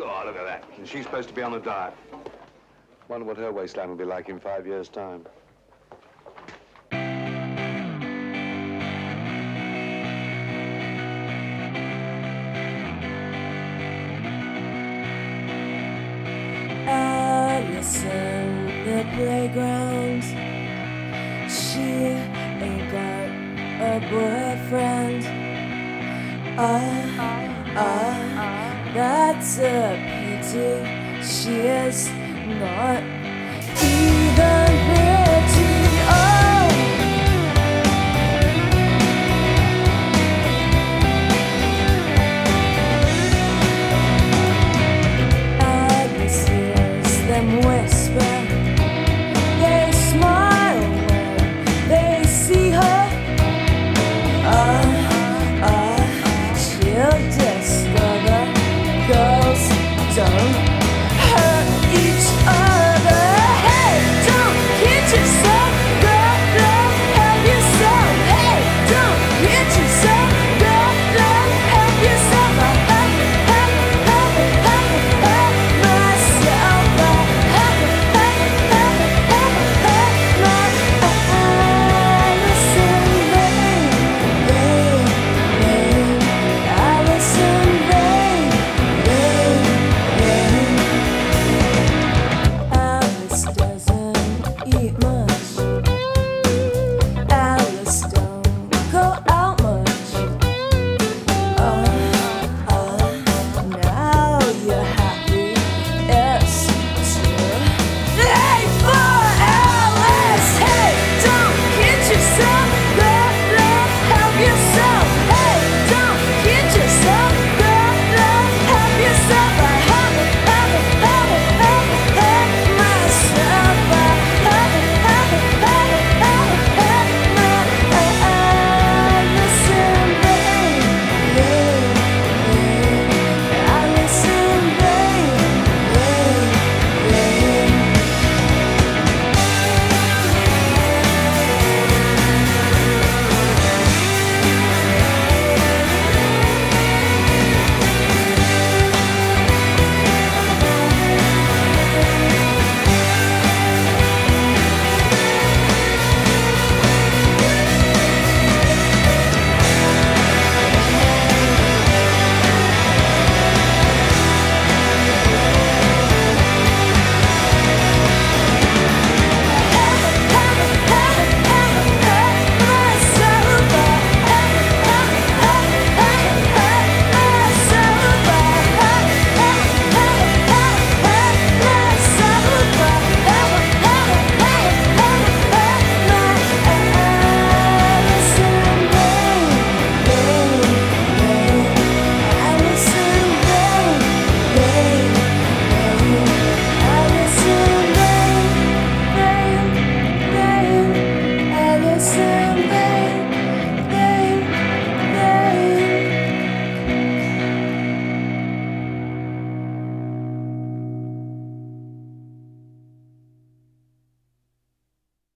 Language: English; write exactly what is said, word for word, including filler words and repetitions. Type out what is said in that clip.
Oh, look at that. And she's supposed to be on a diet. Wonder what her waistline will be like in five years' time. Alice in the playground. She ain't got a boyfriend. Ah, ah, that's a pity. She is not even pretty. Oh, Alice hears them whisper. They smile when they see her. Ah, ah, she'll discover girls don't